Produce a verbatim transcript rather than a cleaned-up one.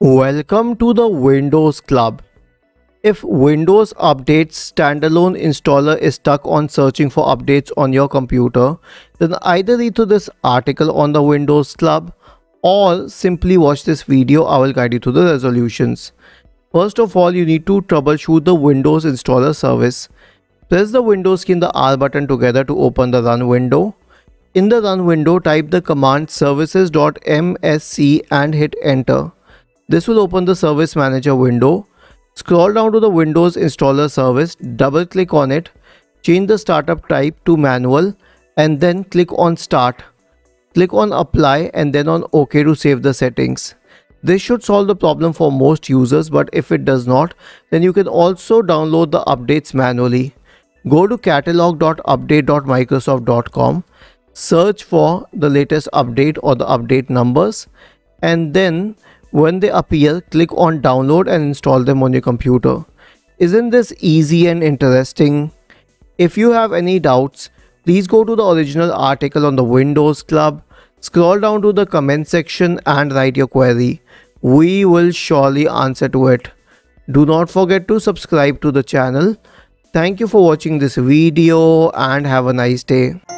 Welcome to the Windows Club. If Windows Updates Standalone Installer is stuck on searching for updates on your computer, then either read through this article on the Windows Club or simply watch this video. I will guide you through the resolutions. First of all, you need to troubleshoot the Windows Installer service. Press the Windows key and the R button together to open the Run window. In the Run window, type the command services.msc and hit Enter. This will open the Service Manager window. Scroll down to the Windows Installer service, double click on it, change the startup type to manual and then click on Start. Click on Apply and then on OK to save the settings. This should solve the problem for most users, but if it does not, then you can also download the updates manually. Go to catalog dot update dot microsoft dot com, search for the latest update or the update numbers, and then when they appear, click on download and install them on your computer. Isn't this easy and interesting? If you have any doubts, please go to the original article on the Windows Club, scroll down to the comment section and write your query. We will surely answer to it. Do not forget to subscribe to the channel. Thank you for watching this video and have a nice day.